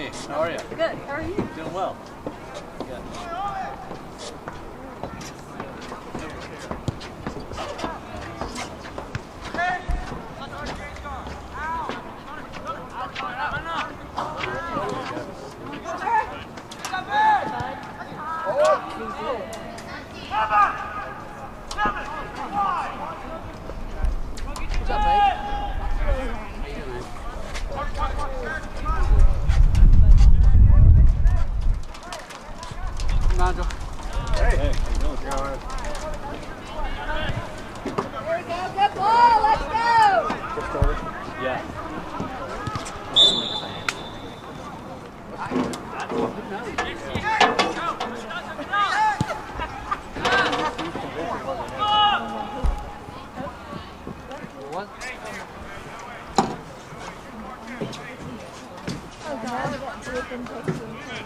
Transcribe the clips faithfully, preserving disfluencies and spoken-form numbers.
Hey, how are you? Good. How are you? Doing well. Good. What's up, mate? Nigel. Hey. Hey, how you doing? You're all right. There we go. Good ball. Let's go. Just over? Yeah. What? Oh God, that dripping picture.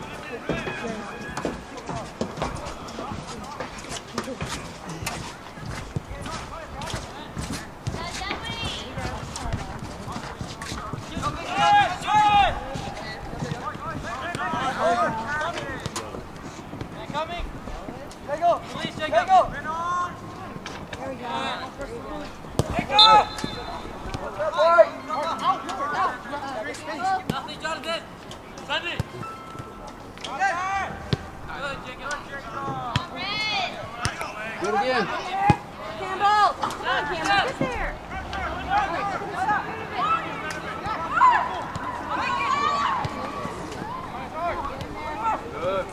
Do it again. Campbell! Come on, Campbell, get there! Good.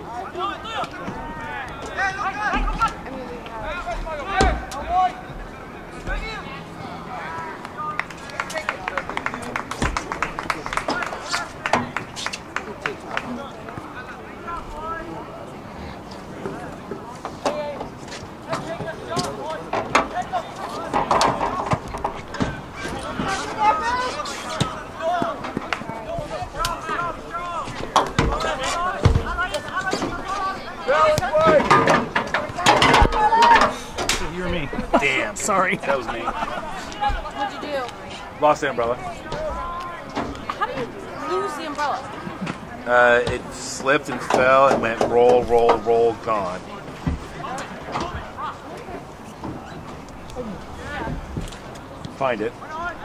You or me? Damn, sorry. That was me. What'd you do? Lost the umbrella. How do you lose the umbrella? Uh, it slipped and fell and went roll, roll, roll, gone. Find it.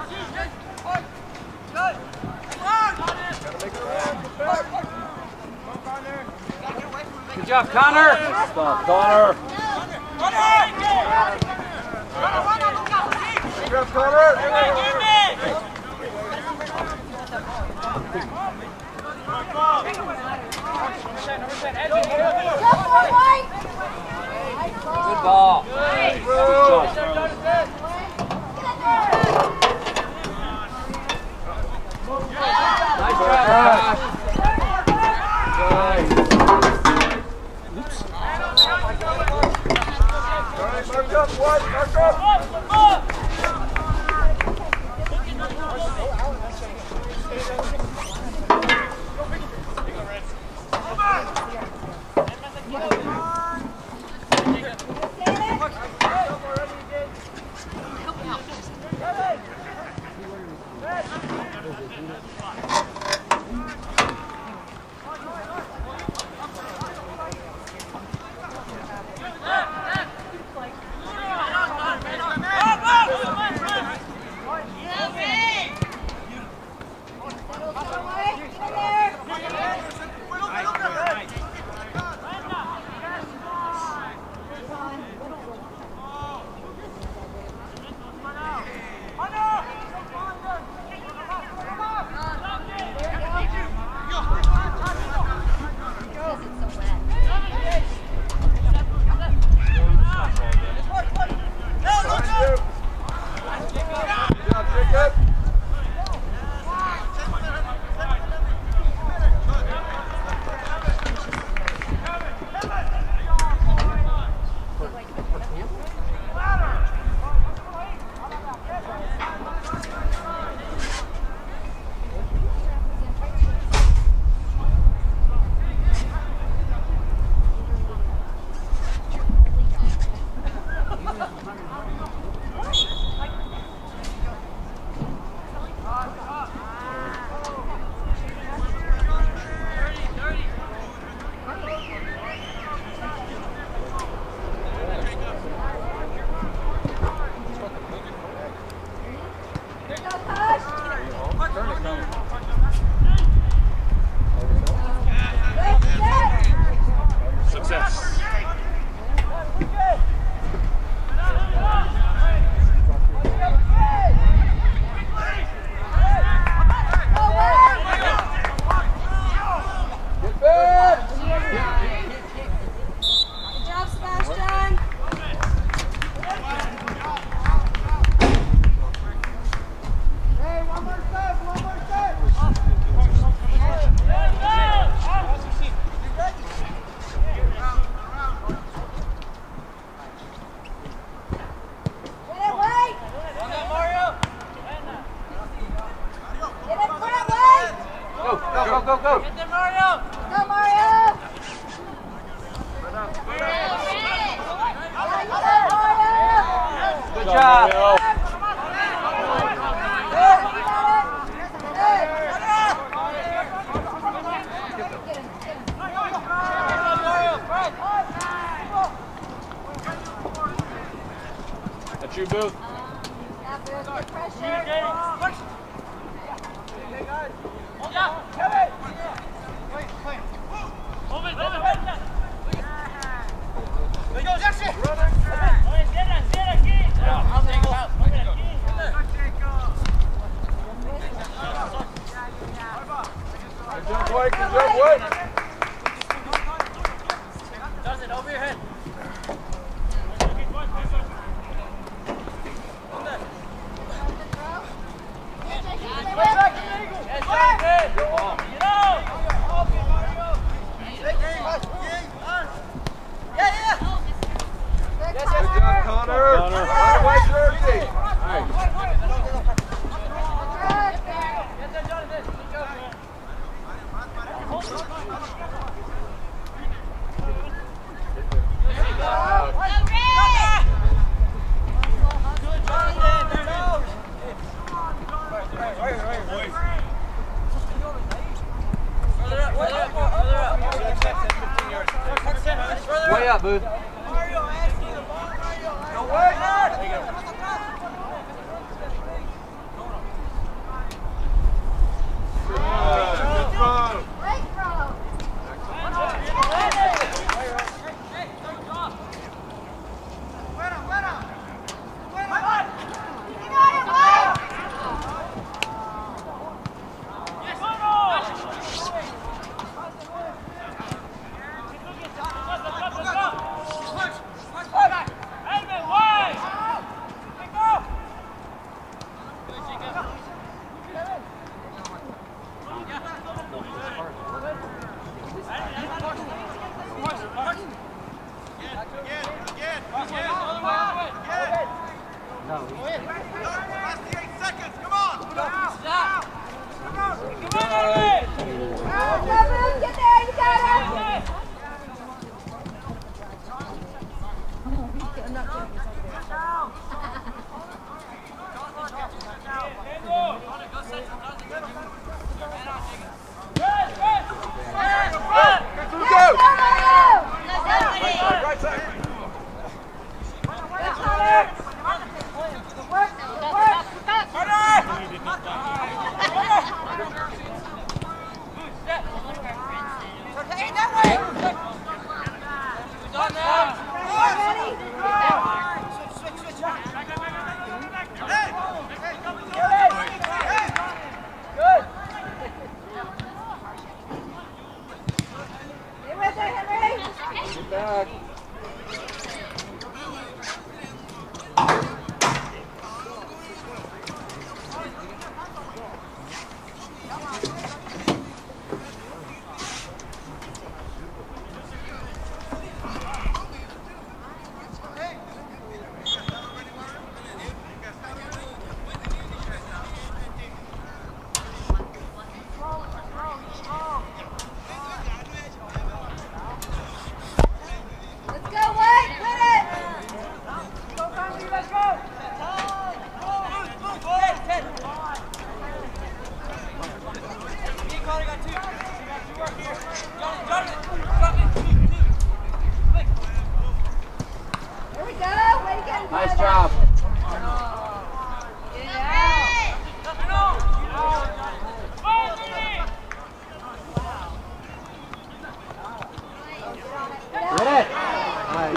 Good job, Connor. Stop, Connor. Good job, Connor. Good ball. Good job. Nice job, Josh. Oops. Mark up, one, mark up. Success. Go, go! Get there, Mario! Go, Mario! Good job! Mario. That's you, Booth. Good job, boy. Good job, boy. Dustin, over your head. Good job, Connor. Connor. Right away, Jersey. Way up, Booth. Mario, ask you the ball, Mario. No way. Good throw. Great throw.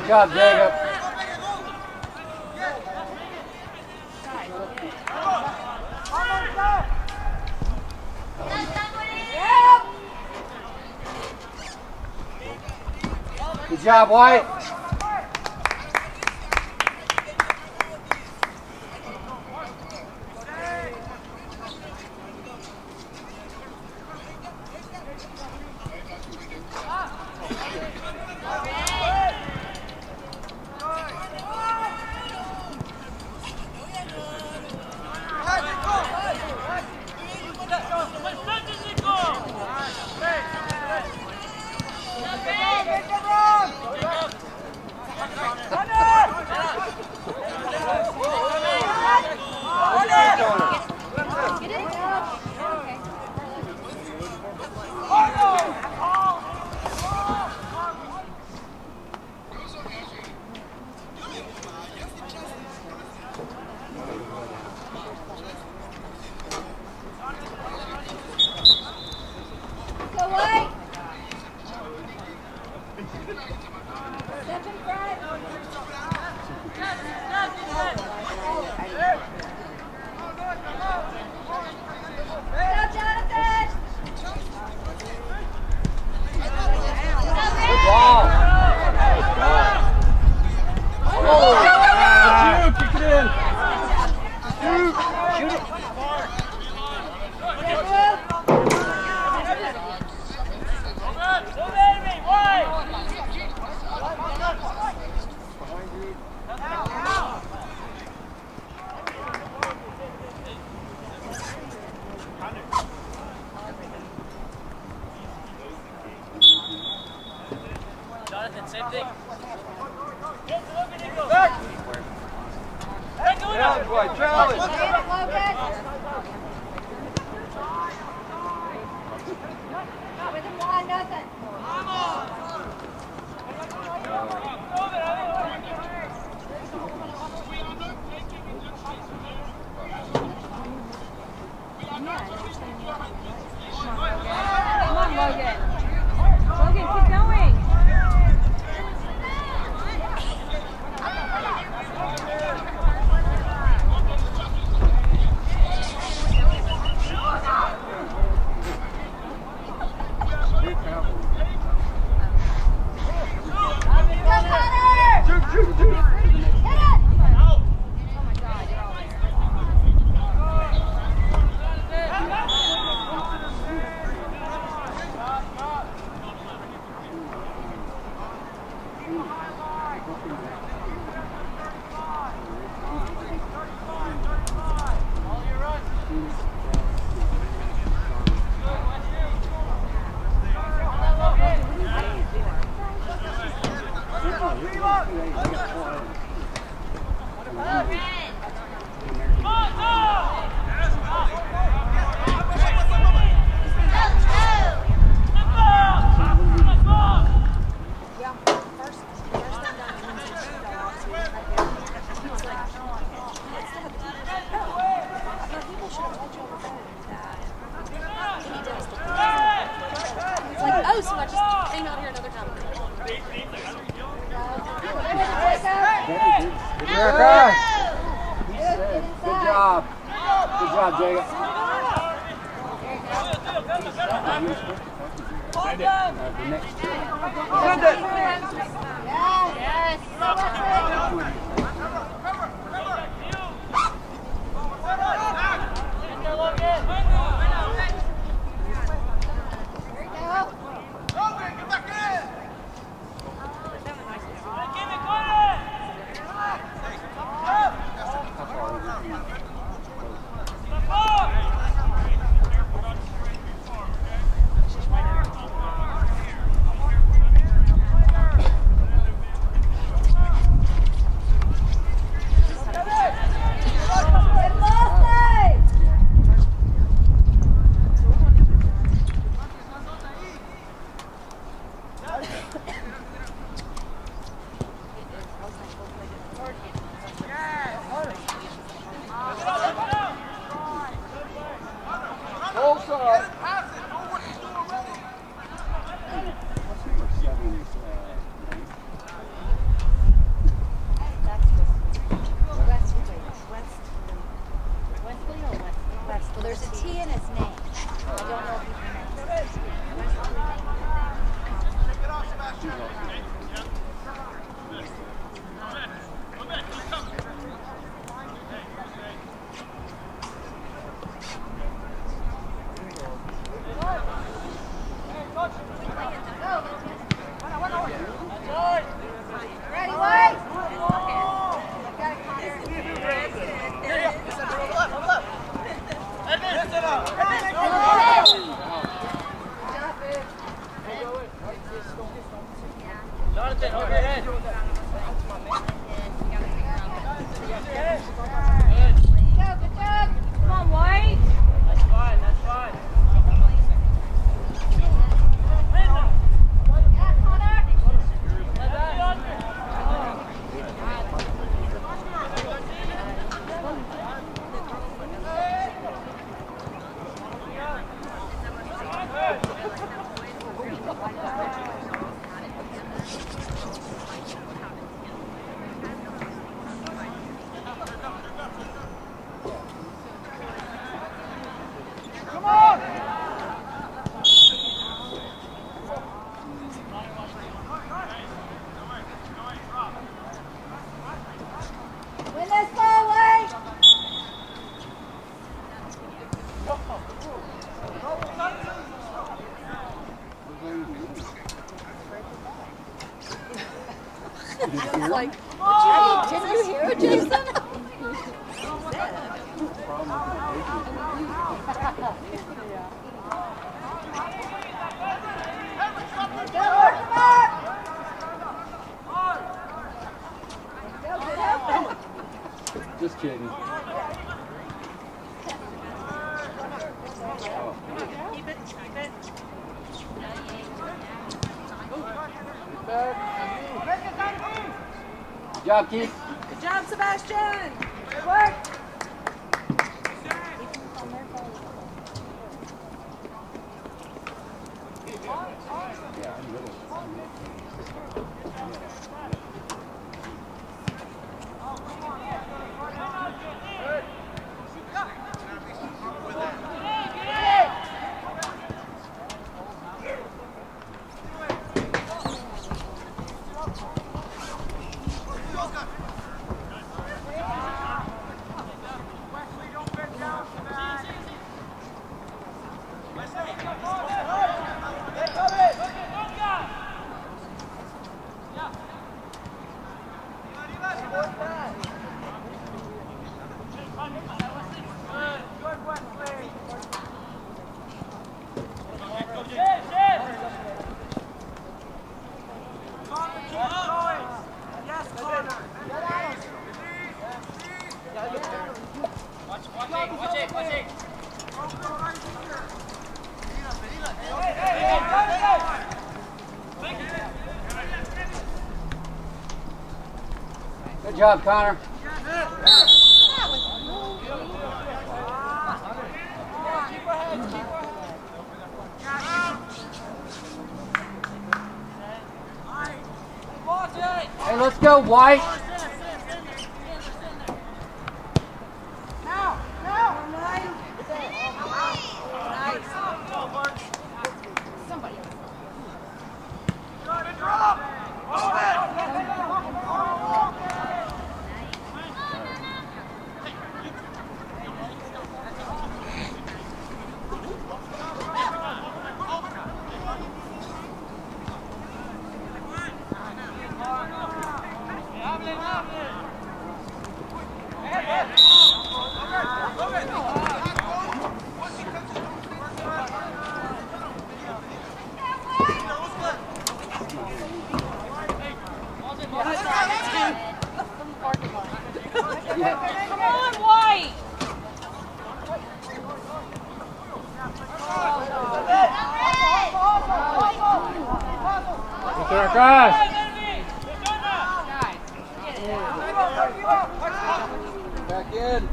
job, Jacob. Good job, White. his name. I don't know if he's Ready, White? Jonathan, over your head. Come on, White. That's fine, that's fine. Win this ball, White! It's like, Did you hear it, Jason? Just kidding. Good job, Keith. good job, Sebastian. Good work. Good job, Connor. Hey, let's go, White. Now, now. Nice. Somebody. Come on, White. Get there, guys. Back in.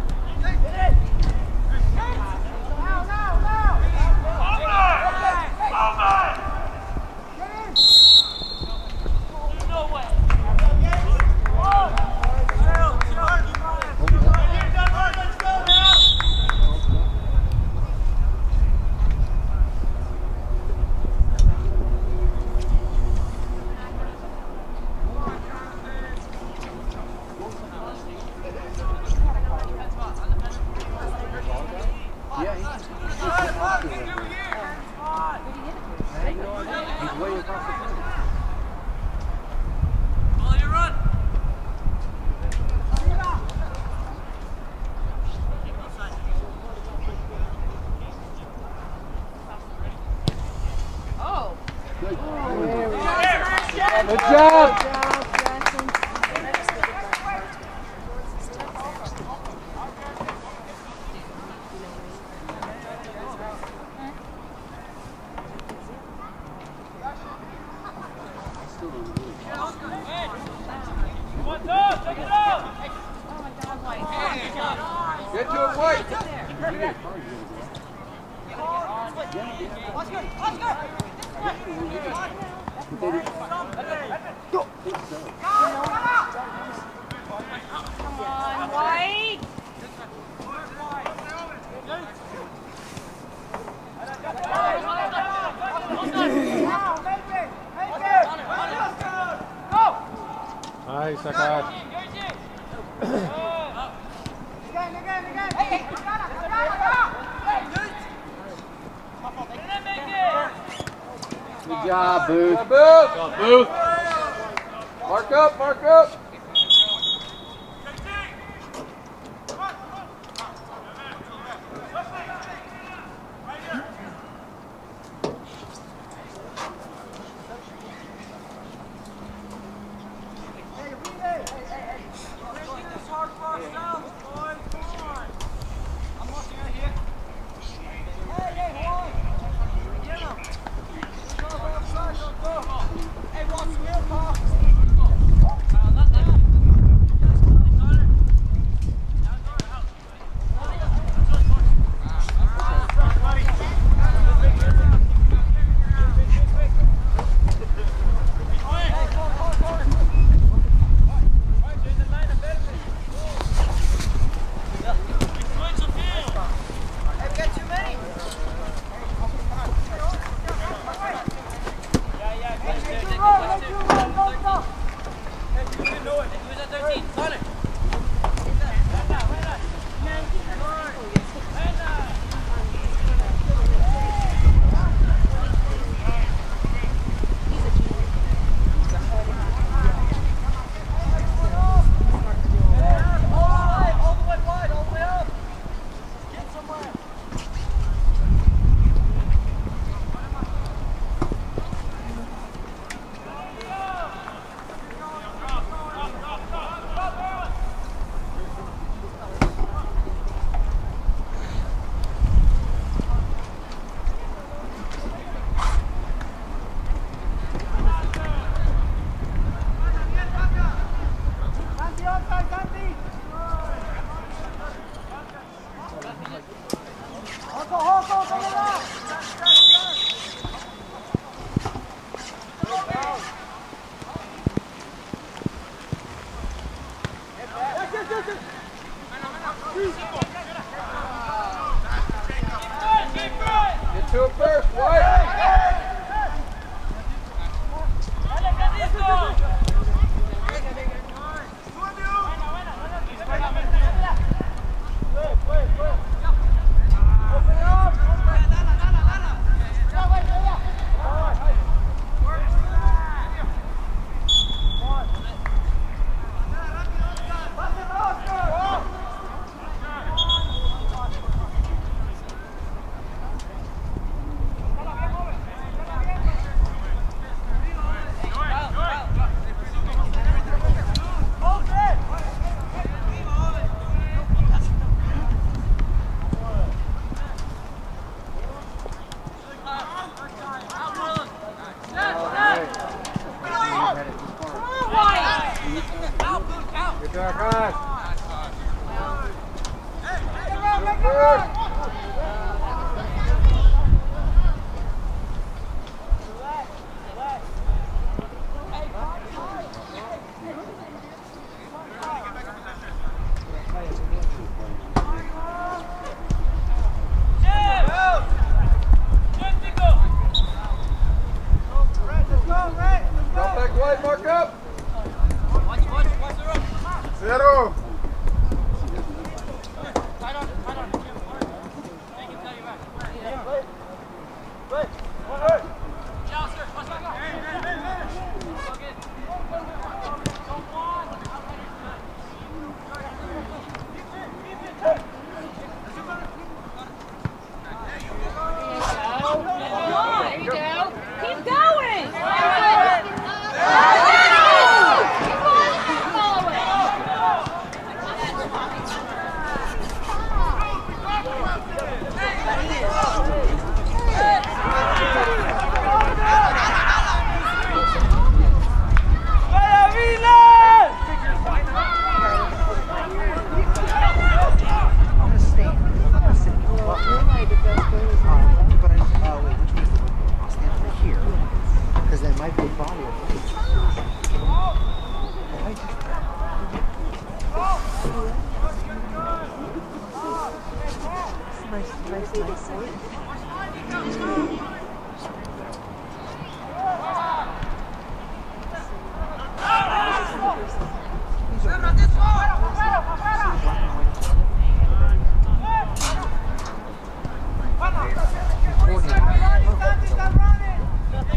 Good job. Get to it, White. Come on, White. Nice, Akash. Good job, Booth. Good job, Booth. Mark up, mark up. Get to it first, White.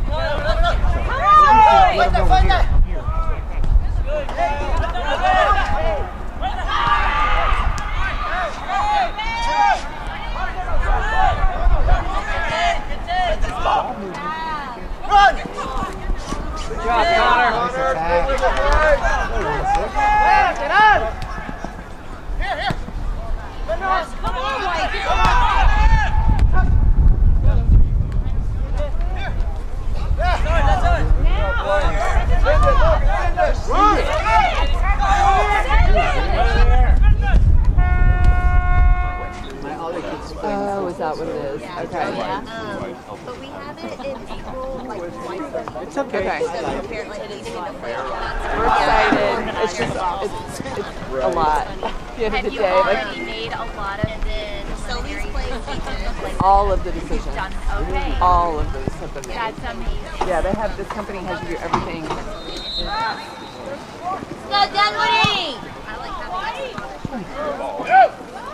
Fight that, fight that! Run! Good job, Connor. Get on! Here, here. Come on, come on, Mike. Come on. That's it, that's it. Run! Oh, is that what it is? Yeah. Okay. Yeah. Um, but we have it in April, like twice a month. It's okay. Okay. So apparently it is fun. We're excited. It's just, it's, it's a lot. At the end of Have the you day, already like made a lot of then Sylvie's place? Like all of the decisions, done okay. all of those have been made. That's amazing. Yeah, they have, this company has you do everything. Go Dunwoody! I like having that.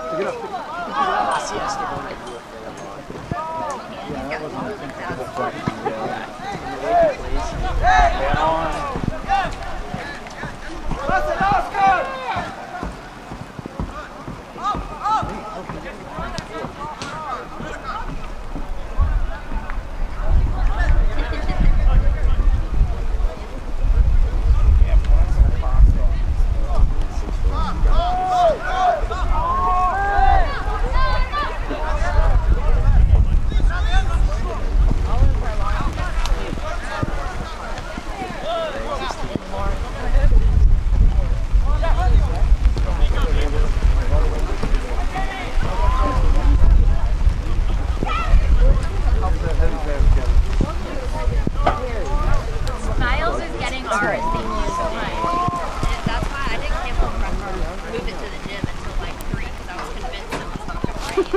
Miles is getting ours. Thank you so much. That's why I didn't Campbell move it to the gym until like three because I was convinced it was not going to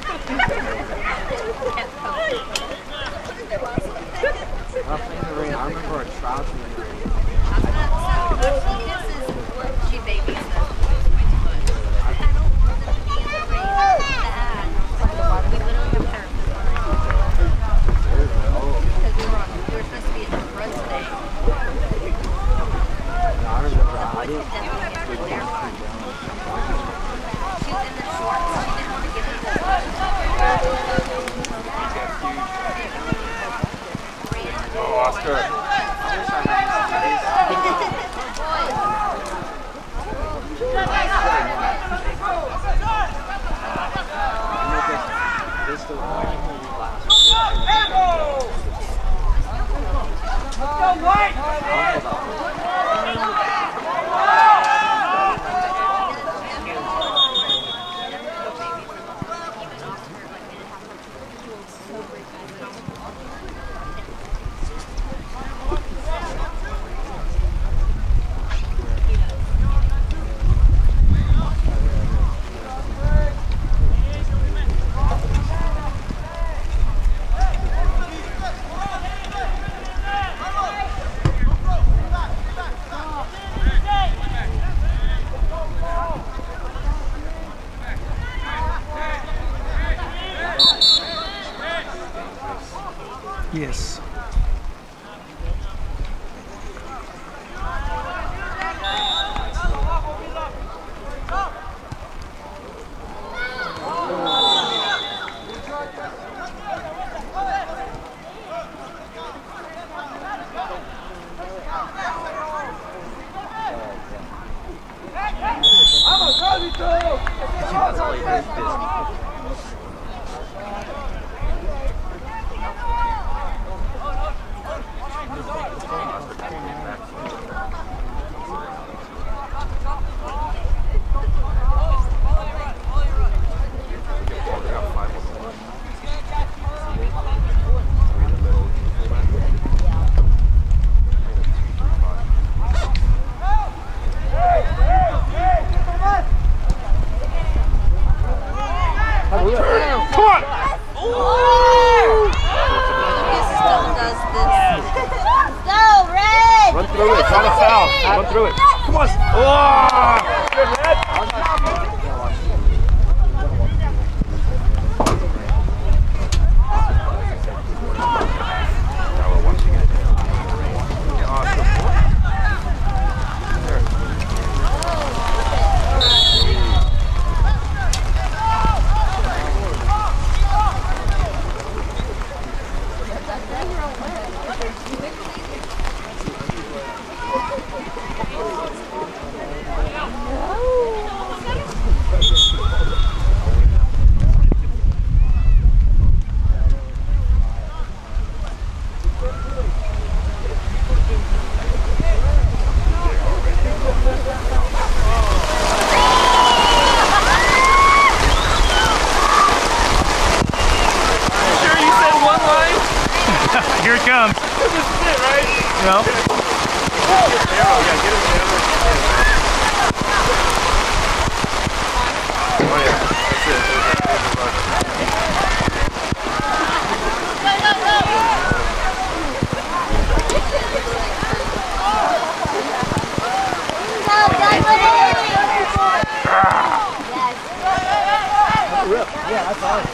rain. I remember a trout in the rain. This is what she babies us. I don't want them to be in the rain. That's bad. We literally have therapy. Because we were on, we were supposed to be in the run today. I remember I didn't. She was in the shorts. She didn't want to give it to us. Oh, Oscar. Yes. Run through it. Come on. Oh! Good, Red. Now we're watching down. This is it, right? You know? Get his arrow, yeah, get his arrow. Oh yeah, that's it. Yeah, that's all.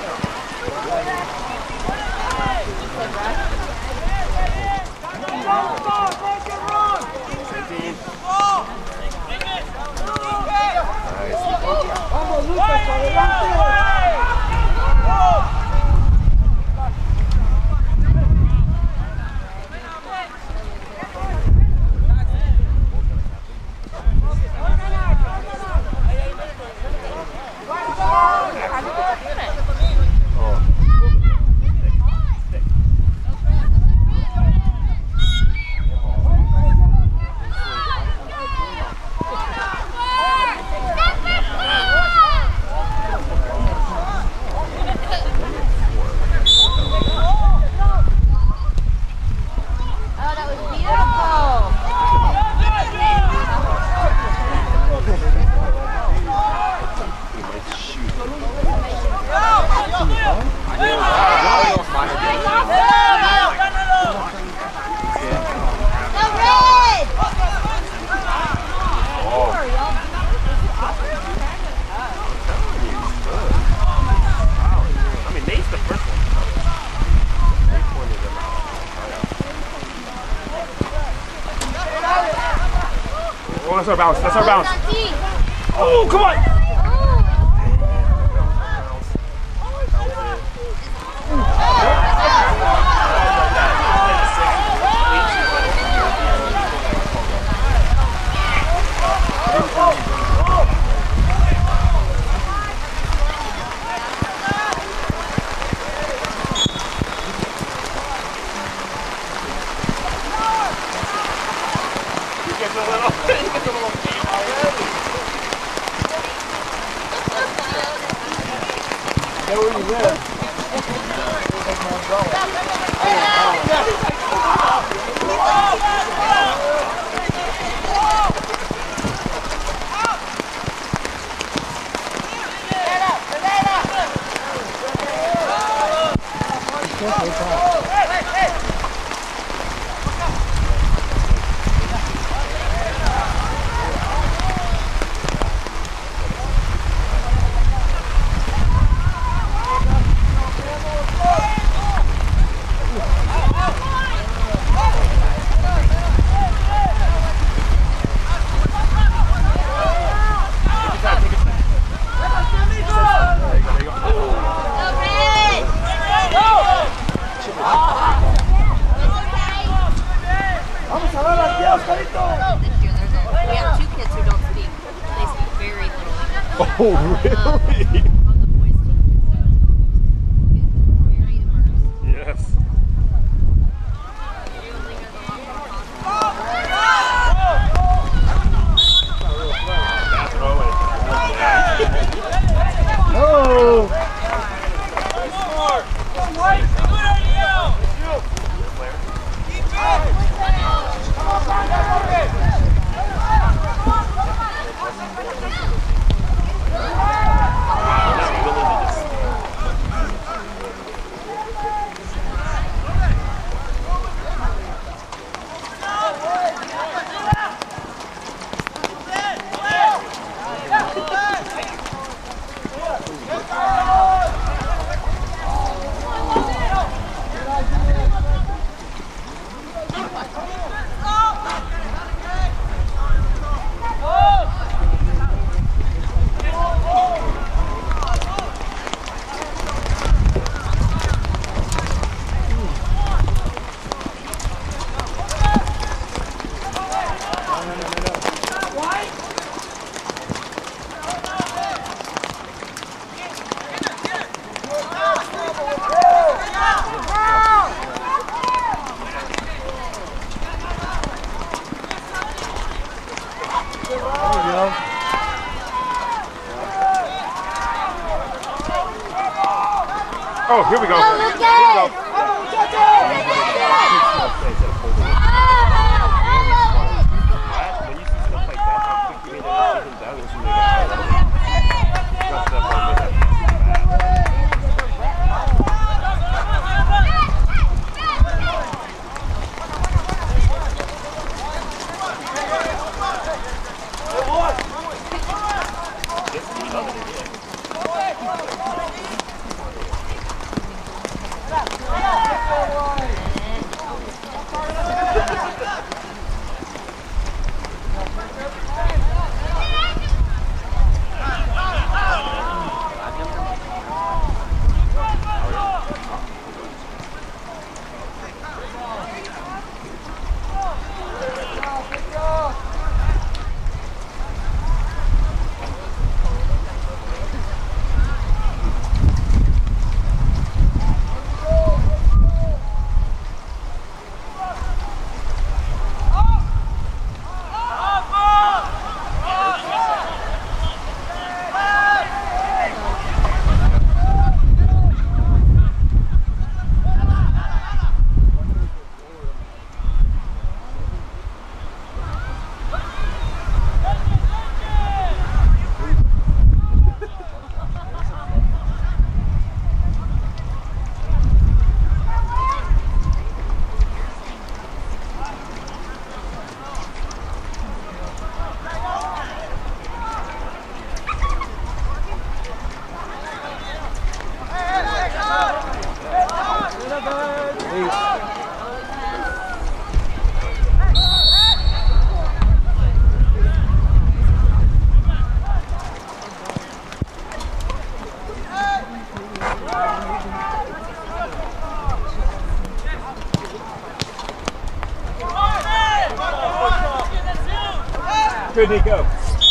Oh, that's our bounce. That's our bounce. Oh, come on. Oh, really? Um, on the boys' team. So it's very immersed. Yes. Oh! Oh, here we go. Go, Lucas! Here we go. good, Nico.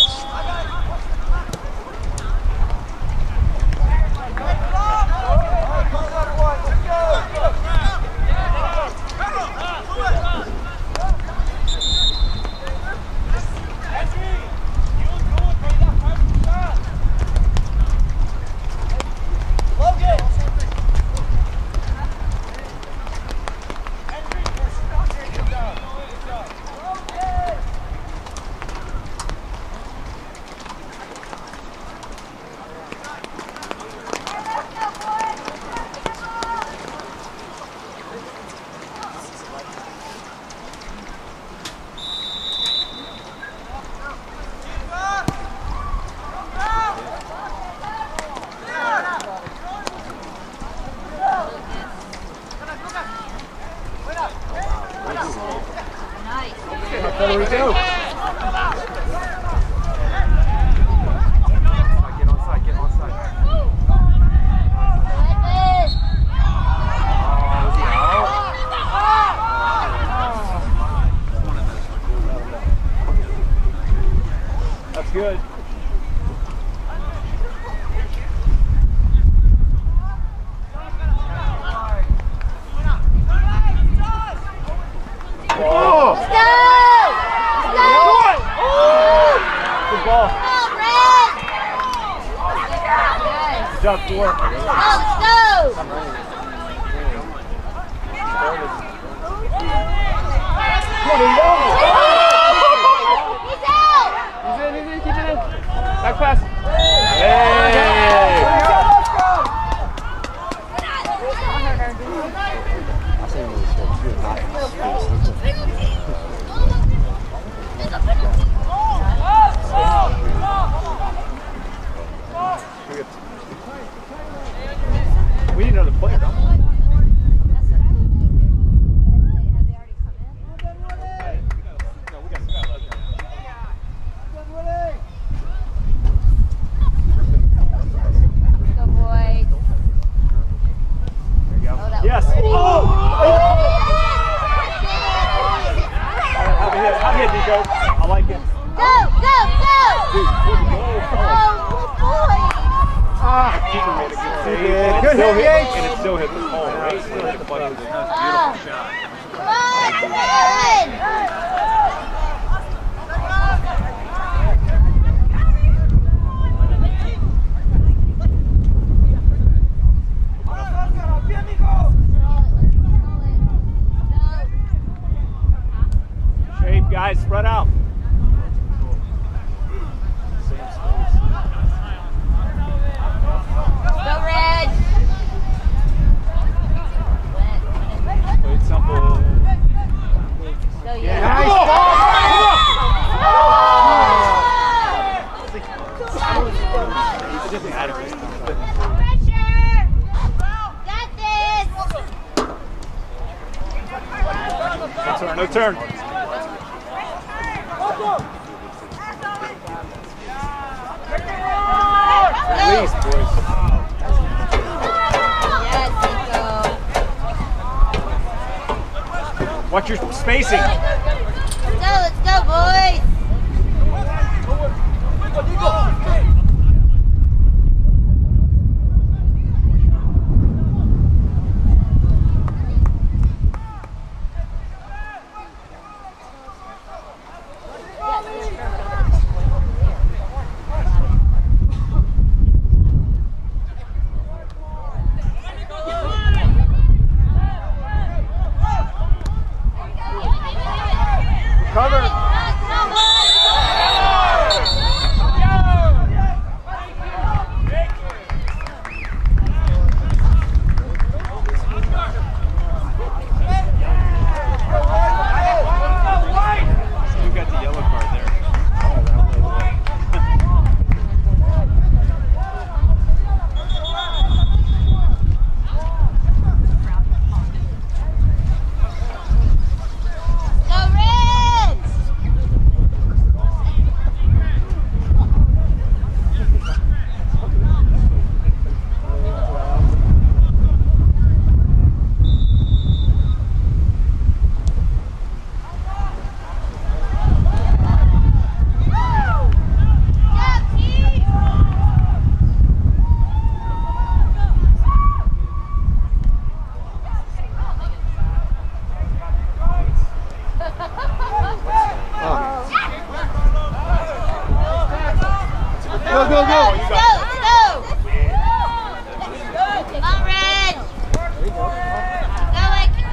There we go. Get onside, get onside. Oh, is he out? That's good. Oh! Let's go! Good ball. Good job, Thor. Let's go! Come on, here you go. He's out! He's in, he's in, keep it in. Back pass. Hey! We need another player, don't we? Yes. Oh! Have a hit. Have a hit, Nico. I like it. Go, go, go! Dude, good goal. Oh, boy! Ah, keeper made a good save. Good, And good it still hit, hit, Yates. and it still hit the ball right. It still hit the button. Ah. Come on, come on! Shape, guys, spread out. Go, Red! Play it simple. Go, Yeah. yeah. Nice ball. It's just inadequate. Pressure! Got this! No turn, no turn. Release, boys. Yes, Nico. Watch your spacing. Let's go, let's go, boys!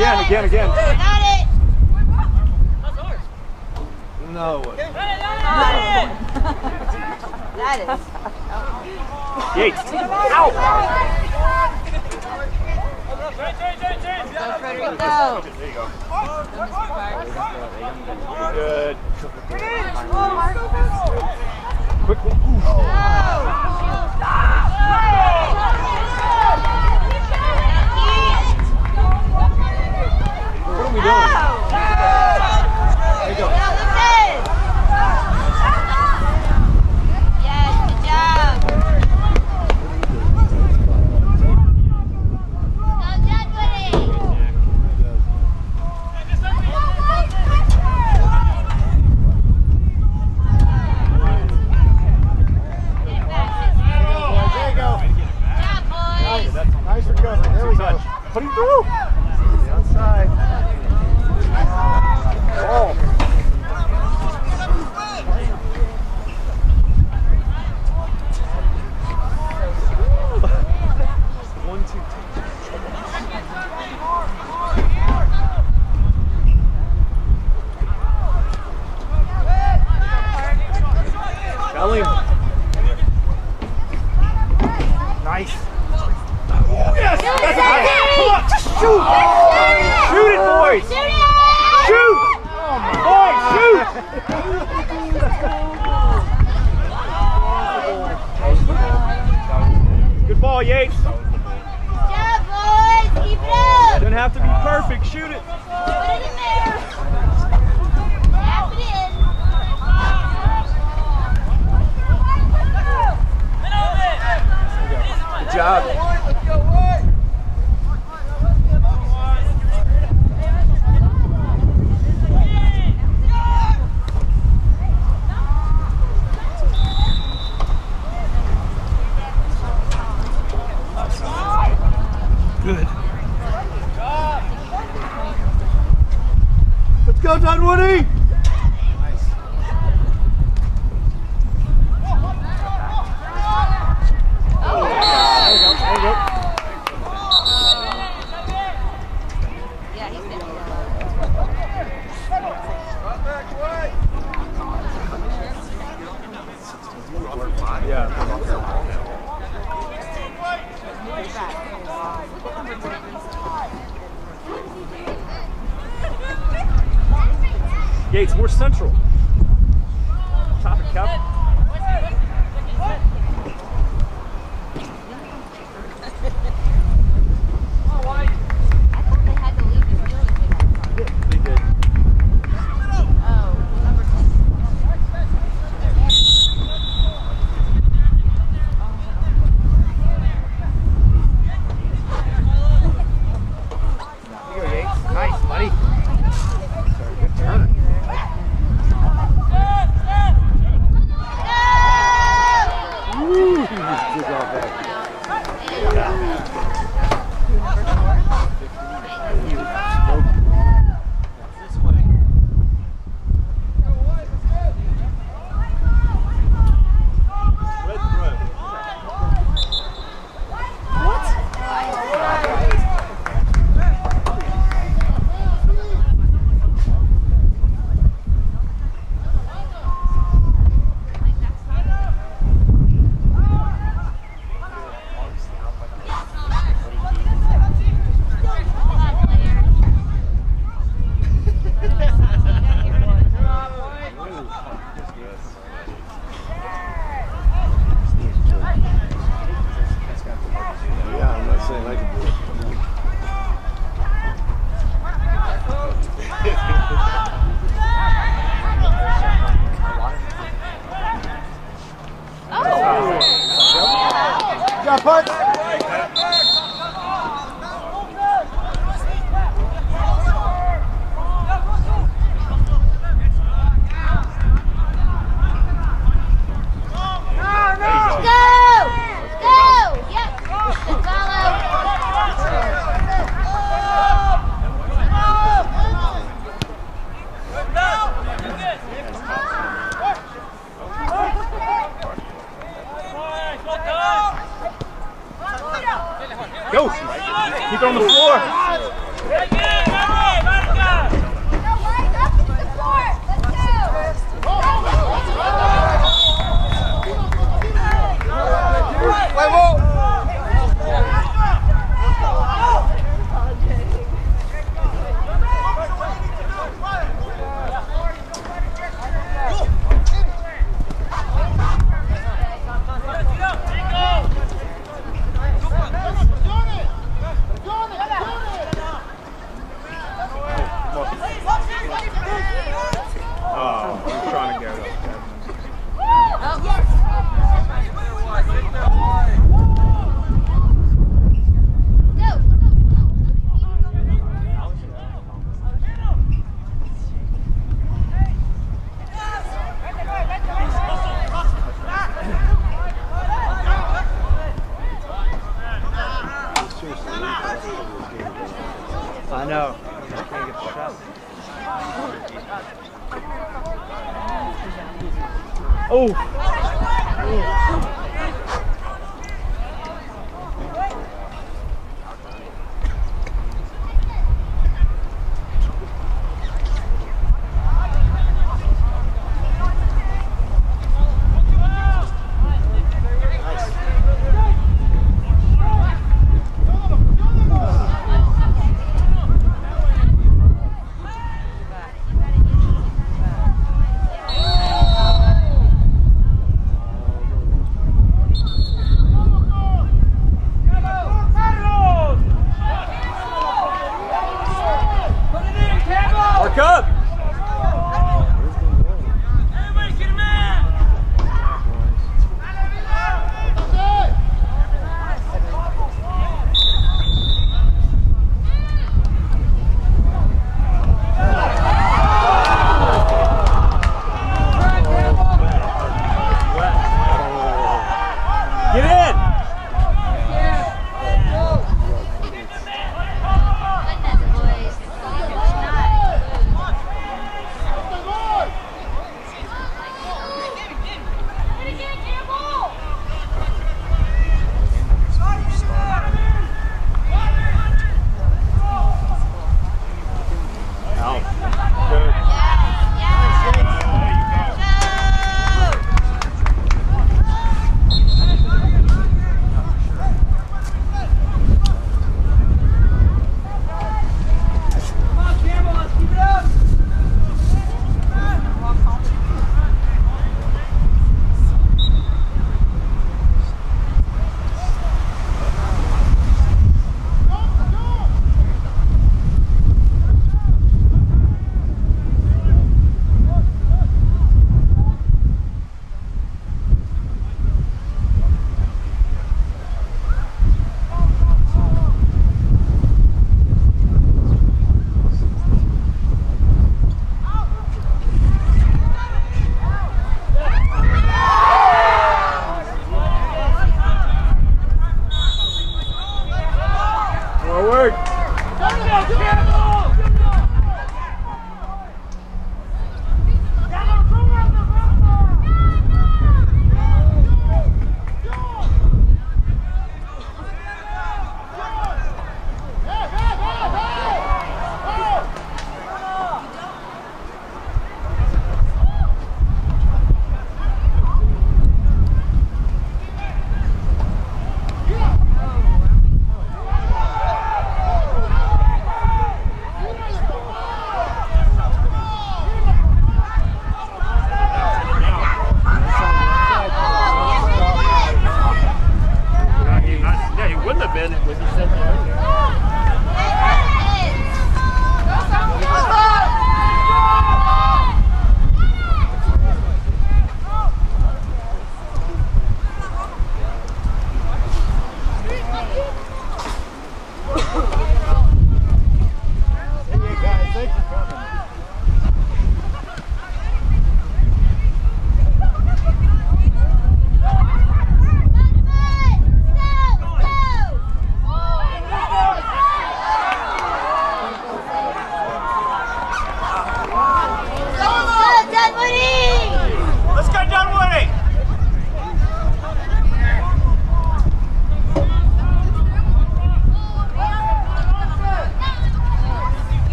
Again, again, again. Got it. No. That is. Yates. Ow! Go, Frederico. There you go. Good. Quickly. What are we doing? There you go. Yes, good job. Go Dunwoody. There you go. Good job, boys. Nice recovery. There we go. Put him through. Outside. Oh. One, two, Belling. Nice. Yes! That's nice. Come on, just shoot! Shoot it, boys! Shoot! Boys, shoot! Good ball, Yates. Good job, boys. Keep it up. Doesn't have to be perfect. Shoot it. Put it in there. Tap it in. Good job. Good. Let's go, Dunwoody! Yeah, he's good. Yates, more central. Top it, Kev. I thought they had to leave the field if they got They did. Oh, number ten. Here you go, Yates. Nice, buddy. Good turn. Woo! Good job, back. Yeah, I'm not saying I can do it. Good job, Punt! Go! Keep it on the floor! I know. I can't get the shot. Oh!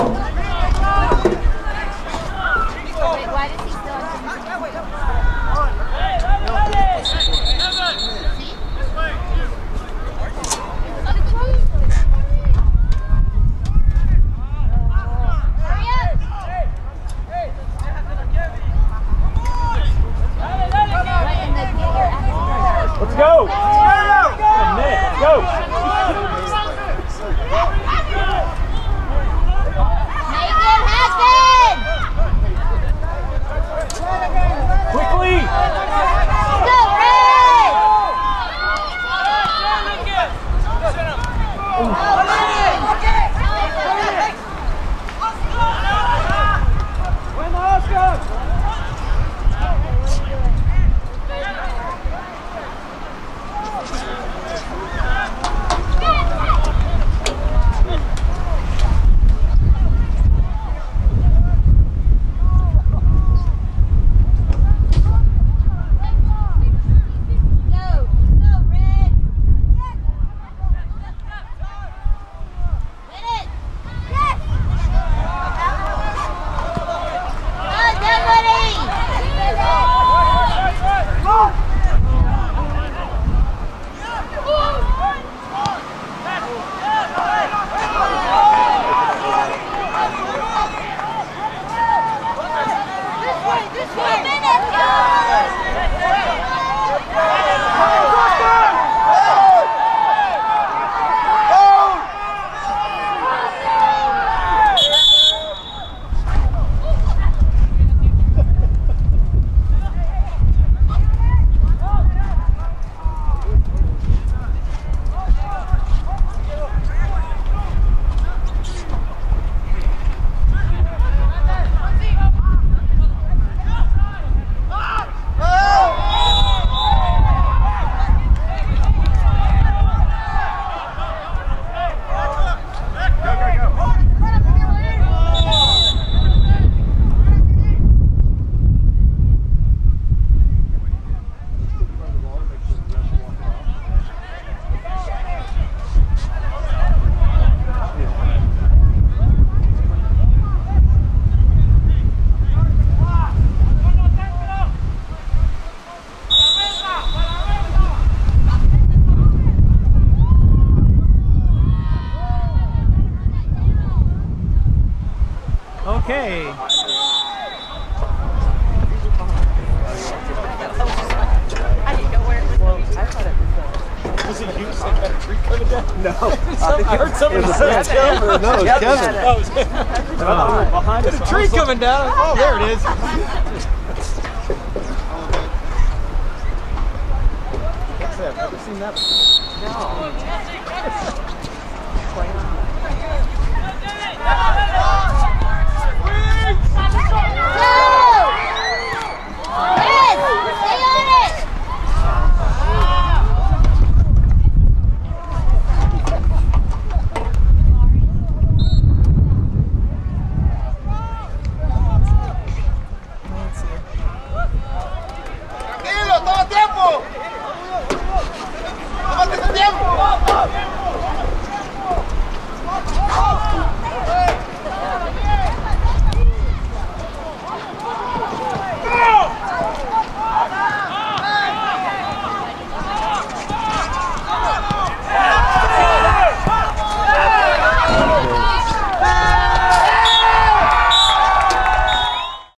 why does he still have Let's go! Let's go! Quickly! Go, Red! Win the Oscar! Okay. I didn't know where it was. Well, I thought it was. Was it you saying that a tree coming down? No. I heard somebody say it. Kevin. No, it's Kevin. Oh, it was him. I thought we were behind us. There's a tree coming down. Oh, there it is. What's that? Have you seen that? No.